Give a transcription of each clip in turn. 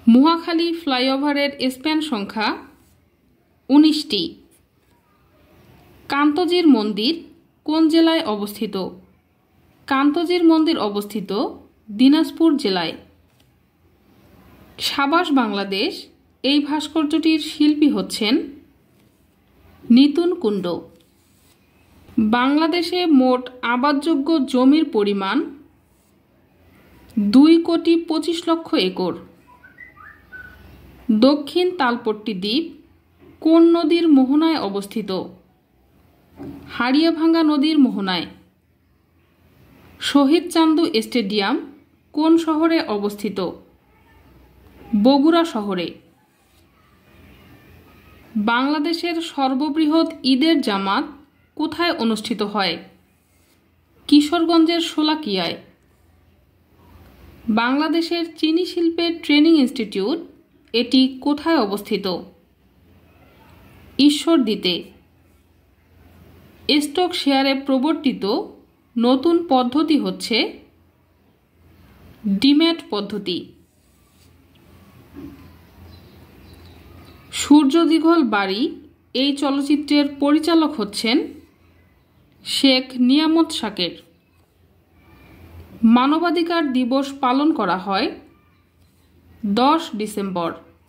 মহাখালী ফ্লাইওভারের স্প্যান সংখ্যা ১৯টি। কান্তজির মন্দির কোন জেলায় অবস্থিত? কান্তজির মন্দির অবস্থিত দিনাজপুর জেলায়। সাবাস বাংলাদেশ এই ভাস্কর্যটির শিল্পী হচ্ছেন নিতুন কুণ্ড। বাংলাদেশে মোট আবাদযোগ্য জমির পরিমাণ ২,২৫,০০,০০০ একর। দক্ষিণ তালপট্টি দ্বীপ কোন নদীর মোহনায় অবস্থিত? হাড়িয়াভাঙ্গা নদীর মোহনায়। শহীদ চান্দু স্টেডিয়াম কোন শহরে অবস্থিত? বগুড়া শহরে। বাংলাদেশের সর্ববৃহৎ ঈদের জামাত কোথায় অনুষ্ঠিত হয়? কিশোরগঞ্জের শোলাকিয়ায়। বাংলাদেশের চিনি শিল্পের ট্রেনিং ইনস্টিটিউট এটি কোথায় অবস্থিত? ঈশ্বরদীতে। স্টক শেয়ারে প্রবর্তিত নতুন পদ্ধতি হচ্ছে ডিম্যাট পদ্ধতি। সূর্য দীঘল বাড়ি এই চলচ্চিত্রের পরিচালক হচ্ছেন শেখ নিয়ামত শাকের। মানবাধিকার দিবস পালন করা হয় ১০ ডিসেম্বর।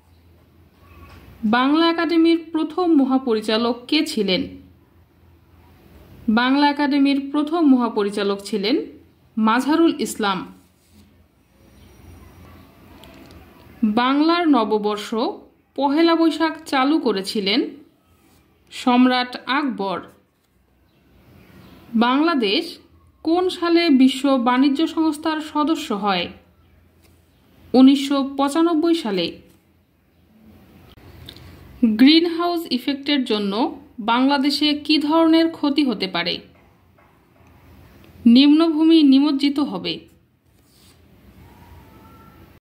বাংলা একাডেমির প্রথম মহাপরিচালক কে ছিলেন? বাংলা একাডেমির প্রথম মহাপরিচালক ছিলেন মাজহারুল ইসলাম। বাংলার নববর্ষ পহেলা বৈশাখ চালু করেছিলেন সম্রাট আকবর। বাংলাদেশ কোন সালে বিশ্ব বাণিজ্য সংস্থার সদস্য হয়? ১৯৯৫ সালে। গ্রিনহাউস ইফেক্টের জন্য বাংলাদেশে কী ধরনের ক্ষতি হতে পারে? নিম্নভূমি নিমজ্জিত হবে।